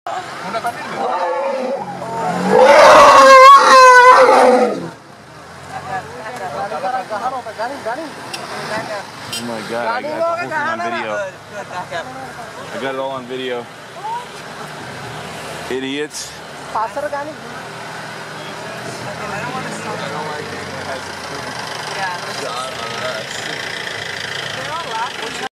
Oh my god, I got the whole thing on video. I got it all on video. Idiots.